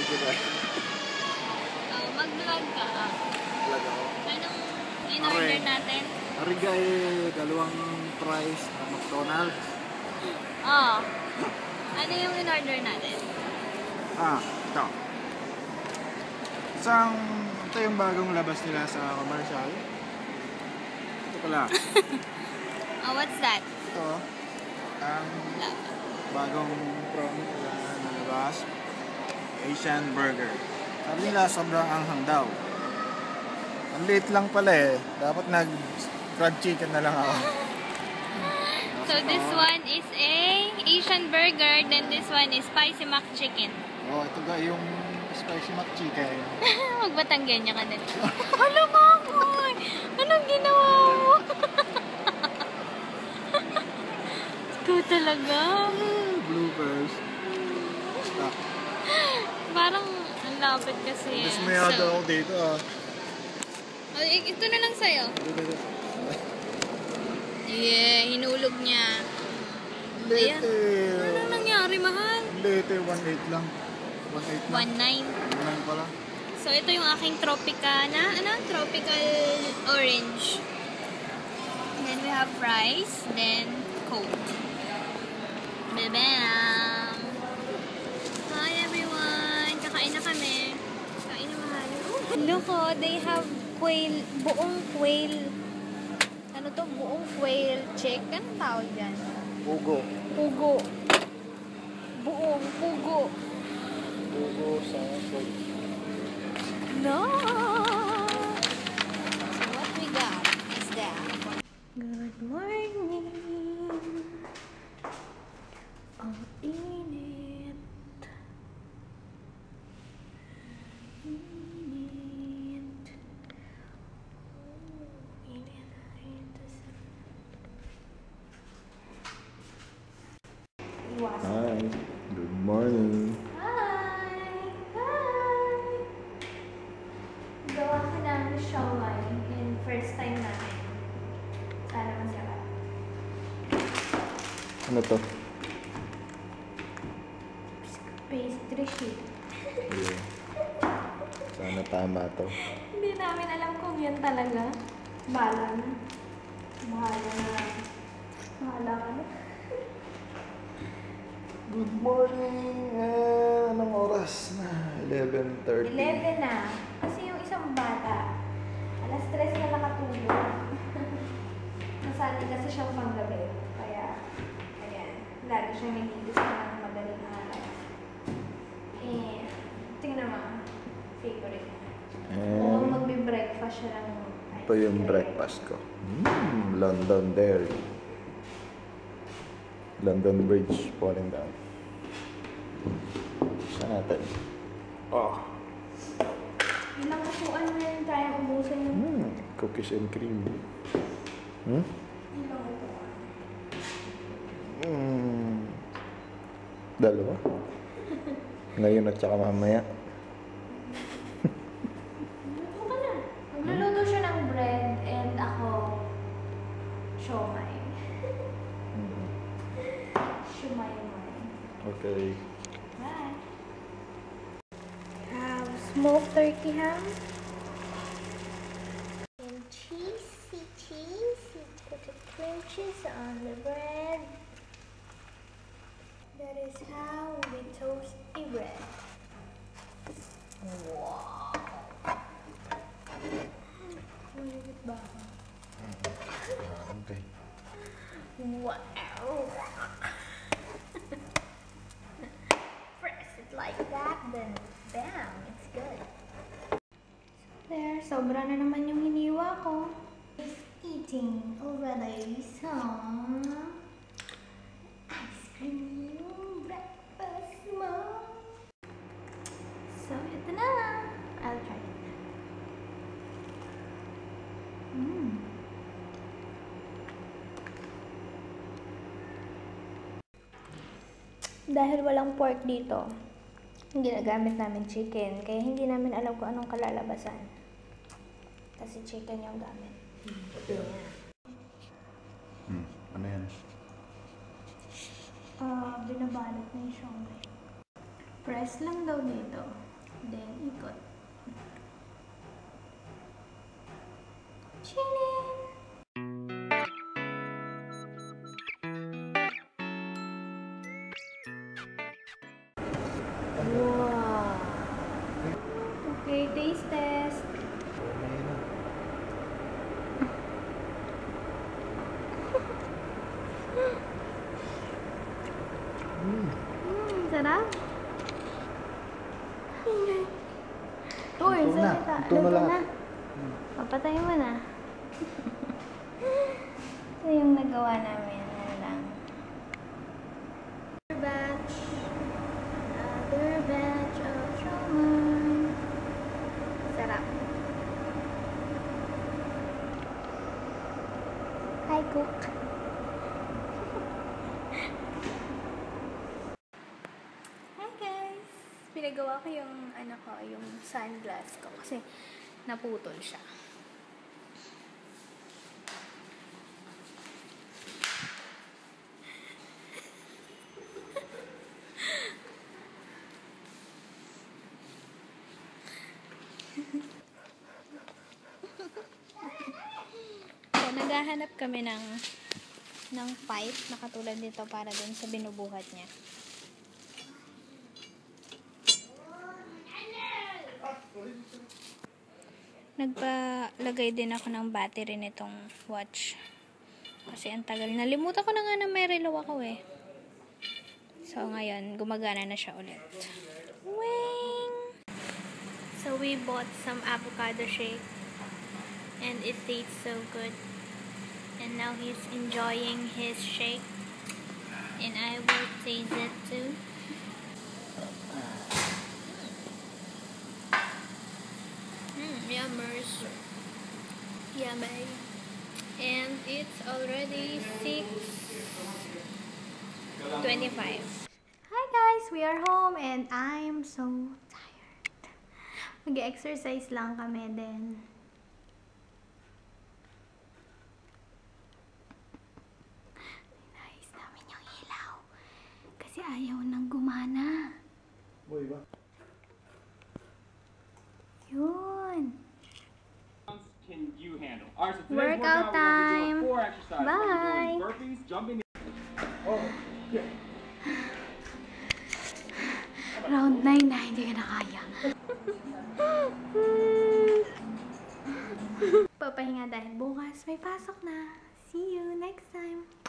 Video ka. Mag-vlog ka. Vlog ako. Anong in-order natin? Arigay, dalawang fries na McDonald's. Oo. Ano yung in-order natin? Ito. Ito yung bagong labas nila sa commercial. Ito pala. What's that? Ito. Ang bagong product nila na labas. Asian Burger. Sabi nila sobrang anghang daw. Ang late lang pala eh. Dapat nag-fried chicken na lang ako. So this one is a Asian burger, then this one is spicy mac chicken. Oh, ito ga yung spicy mac chicken. Magbatanggenya ka din. Hala nga ko! Anong ginawa mo? Ito talaga. Bloopers. Stop. Parang ang lapit kasi. Mas may ada ako dito Ito na lang sa'yo. Yeah, hinulog niya. Late. Ano nangyari, mahal? Late, 1.8 lang. 1.8 lang. 1.9 pala. So, ito yung aking Tropicana. Tropical orange. Then we have rice. Then, Coke. Bebam! Hi, everyone! Kakain na kami. Kain na, mahal. Look, they have buong quail. Ano to? Buong quail chicken? Tawag dyan. Pugo. Pugo. Buong pugo. Pugo sa soy. No! So what we got is that. Good morning! Ang init. Hi. Good morning. Hi! Hi! Gawa ko ng siomai and first time natin. Sana masarap. Ano to? Pastry sheet. Yeah. Sana tama to. Hindi namin alam kung yan talaga. Bahala na. Bahala na. Bahala ka na. Good morning! Anong oras na? 11:30. 11 na. Kasi yung isang bata, alas 3 na nakatulog. Nasali kasi siyang panggabi. Kaya, ayan. Lagi siya nagigising ng madaling araw. Eh, tingnan mo. Favorite. Kung magbe-breakfast siya ng Ito yung breakfast ko. London Dairy. London Bridge falling down. Saan natin? Ilang upuan na yun tayo ubusin yung Cookies and cream. ilang upuan. Dalawa. Ngayon at saka mamaya. Luto ka na. Magluluto siya ng bread and ako siomai. Okay. Bye. Have smoked turkey ham. And cheesy. Put the cream cheese on the bread. That is how we toast a bread. Wow. Maligit ba ako? Okay. Wow. Like that, then bam, it's good. So there, sobra na naman yung hiniwa ko. It's eating already some ice cream breakfast mo. So ito na. I'll try it. Dahil walang pork dito, ginagamit namin chicken, kaya hindi namin alam kung anong kalalabasan. Kasi chicken yung gamit. Ano yan? Binabalot na yung siomai. Press lang daw dito. Then, ikot. Chilling! Wow! Okay, taste test. Sarap. Uy, salita. Luto na. Papatay mo na. Ito yung nagawa namin. Ano lang. Another batch of shawmai. Sarap. Hi, cook. Hi, guys. Pinagawa ko yung yung sunglass ko kasi naputol siya. So, naghahanap kami ng pipe na katulad nito para dun sa binubuhat niya. Nagpalagay din ako ng battery nitong watch. Kasi ang tagal. Nalimutan ko na nga na may relo ako eh. So, ngayon, gumagana na siya ulit. Wing! So, we bought some avocado shake. And it tastes so good. And now he's enjoying his shake. And I will taste it too. Yummers. Yummy. And it's already 6:25. Hi guys! We are home and I'm so tired. Mag-exercise lang kami din. Inayos namin yung ilaw. Kasi ayaw nang gumana. Boy ba? Yun. Can you handle? All right, so today's Workout time. We're gonna be doing 4 exercises. Bye. We're doing burpees, jumping. Oh, yeah. Round 9 na, hindi ka na kaya. Papahinga dahil bukas may pasok na. See you next time.